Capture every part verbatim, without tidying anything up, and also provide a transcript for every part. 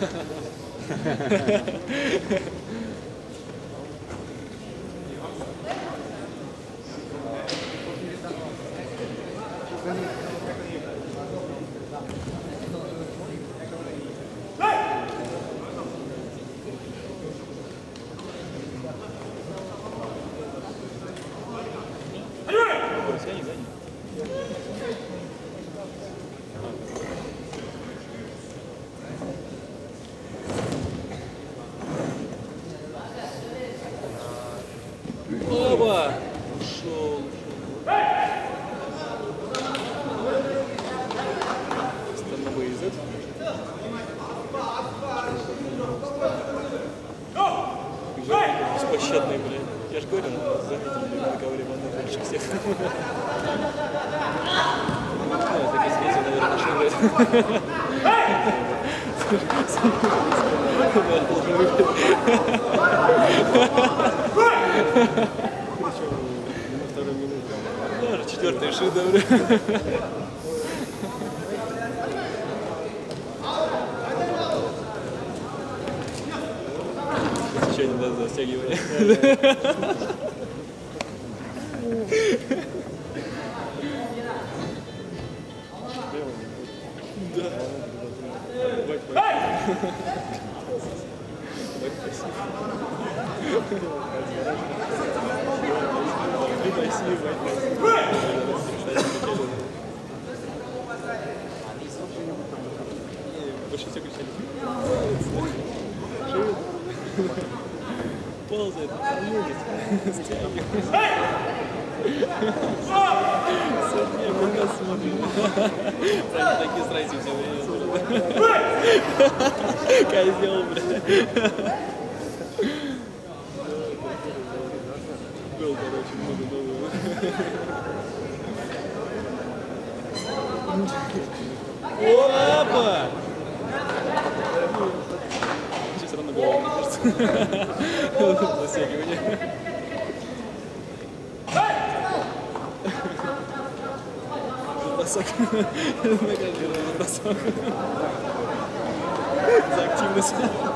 Оба! Ушел. Становый язык. Беспощадный, блядь. Я ж говорю, заметил, мы говорим, он больше всех. Ну, так и светил, наверное, что, блядь. На вторую минуту. Даже четвертый шедевр. Еще не даст застегивания. Да. Бать, бать. Бать, спасибо. Спасибо, бать, спасибо. Больше все кричали. Ползает, мудит, стягивает. Сегодня пока смотрим. Правильно, такие срайте все время. Козел, блядь. Был, короче, много нового. Опа! Сейчас равно было, мне кажется. Засягивание. Бросок. Награжденный бросок. За активность.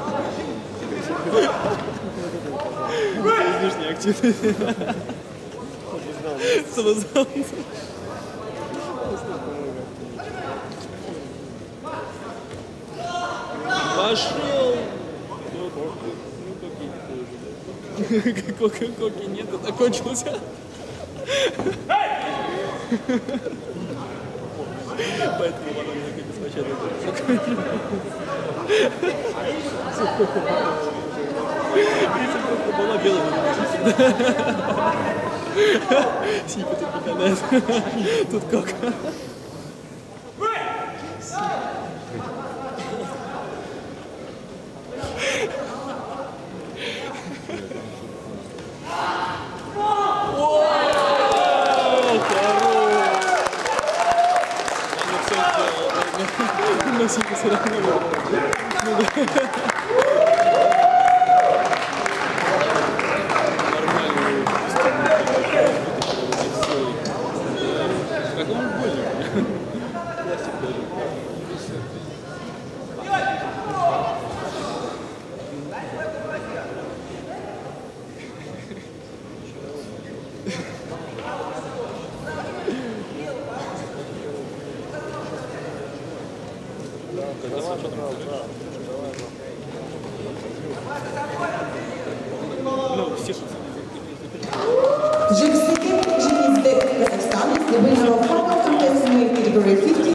Излишняя активность. Самозвал. Пошел! Коки, коки нет, это кончился. Поэтому она мне как беспощадно. Прицепка была белая. Сипа тут поканает. Тут кока. Но Сипа все равно. Как он больно? Пластик даже. Джимсики, Джимсик, Казахстан, здобув нагороду в категорії п'ятдесят.